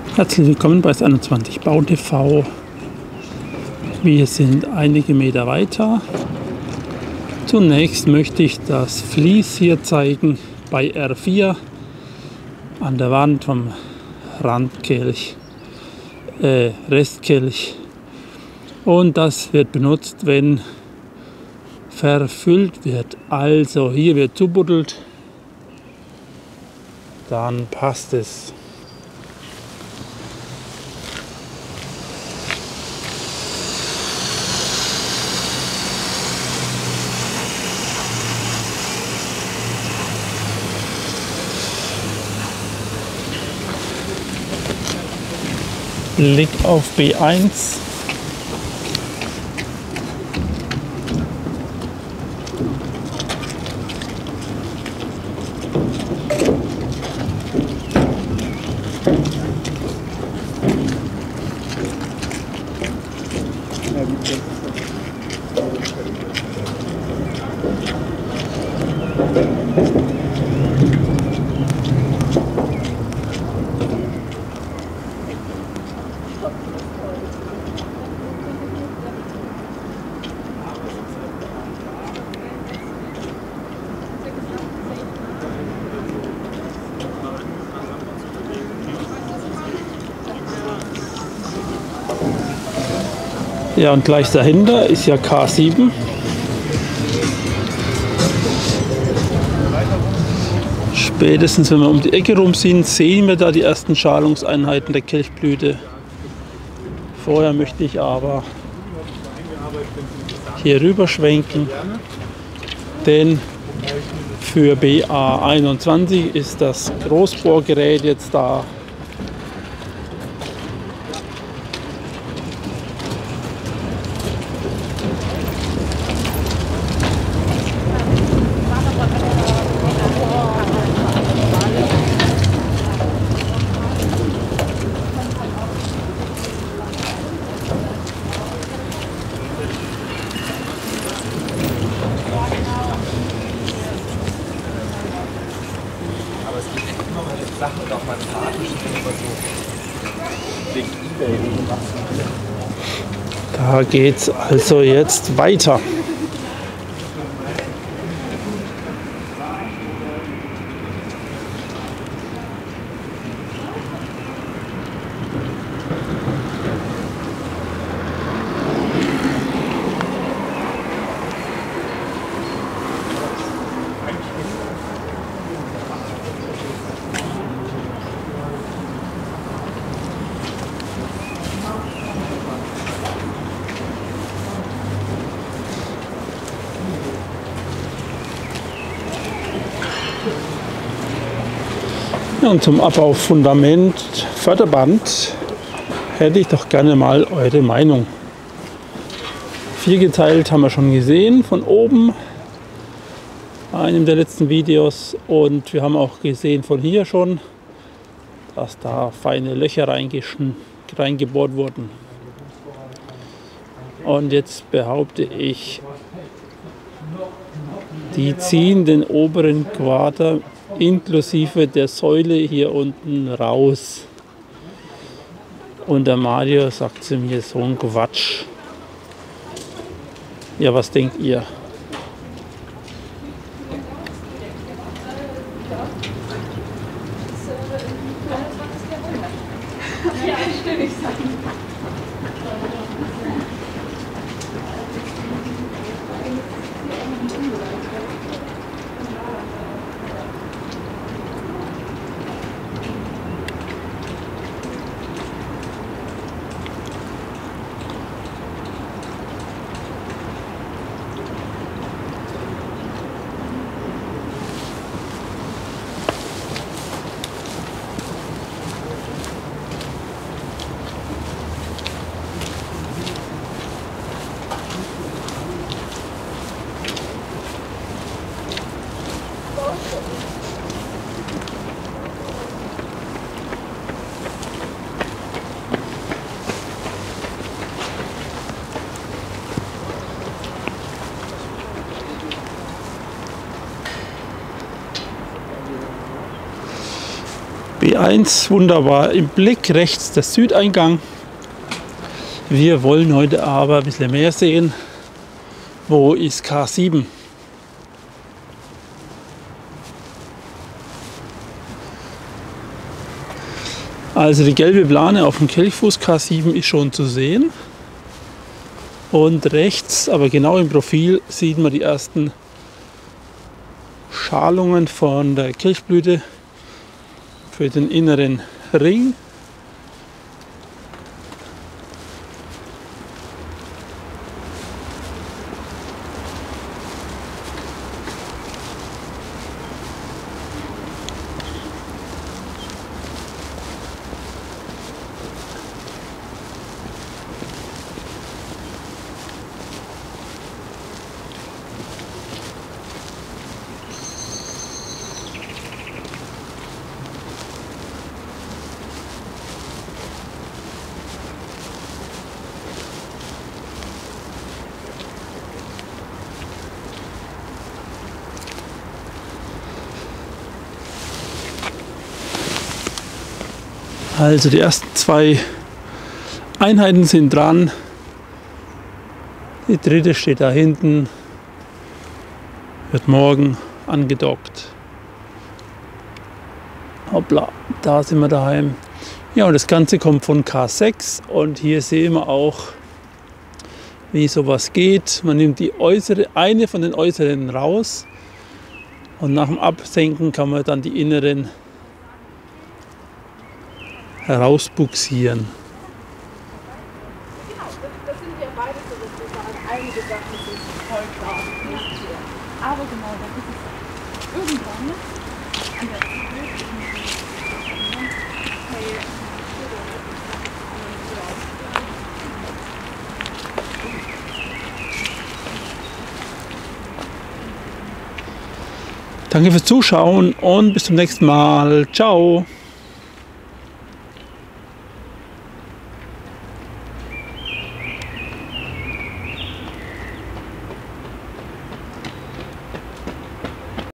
Herzlich willkommen bei S21 Bau TV. Wir sind einige Meter weiter. Zunächst möchte ich das Vlies hier zeigen bei R4 an der Wand vom Randkelch, Restkelch. Und das wird benutzt, wenn verfüllt wird. Also hier wird zubuddelt, dann passt es. Blick auf B1. Ja, und gleich dahinter ist ja K7. Spätestens, wenn wir um die Ecke rum sind, sehen wir da die ersten Schalungseinheiten der Kelchblüte. Vorher möchte ich aber hier rüber schwenken, denn für BA21 ist das Großbohrgerät jetzt da. Sachen und auch mal Karten stehen oder so. Wegen eBay oder was. Da geht's also jetzt weiter. Ja, und zum Abbau Fundament, Förderband hätte ich doch gerne mal eure Meinung. Viergeteilt haben wir schon gesehen von oben, einem der letzten Videos, und wir haben auch gesehen von hier schon, dass da feine Löcher reingebohrt wurden. Und jetzt behaupte ich, die ziehen den oberen Quader inklusive der Säule hier unten raus. Und der Mario sagt zu mir, so ein Quatsch. Ja, was denkt ihr? K1 wunderbar im Blick, rechts der Südeingang. Wir wollen heute aber ein bisschen mehr sehen. Wo ist K7? Also die gelbe Plane auf dem Kelchfuß K7 ist schon zu sehen. Und rechts, aber genau im Profil, sieht man die ersten Schalungen von der Kelchblüte für den inneren Ring. Also die ersten 2 Einheiten sind dran. Die dritte steht da hinten, wird morgen angedockt. Hoppla, da sind wir daheim. Ja, und das Ganze kommt von K6 und hier sehen wir auch, wie sowas geht. Man nimmt die eine von den äußeren raus und nach dem Absenken kann man dann die inneren herausbuxieren. Genau, das sind ja beide so sozusagen. Einige Sachen sind voll klar. Aber genau, dann ist es irgendwann an der Danke fürs Zuschauen und bis zum nächsten Mal. Ciao!